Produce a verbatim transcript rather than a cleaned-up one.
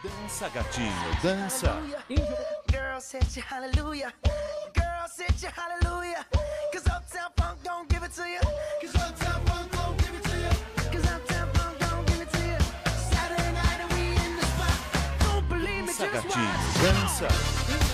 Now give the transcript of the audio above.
Dança, gatinho, dança. Girl, set you hallelujah. Girl, set you hallelujah. Cause Uptown Funk don't give it to you. Cause Uptown Funk don't give it to you. Cause Uptown Funk don't give it to you. Saturday night and we in the spot. Don't believe me, Dança, just gatinho, watch. dança.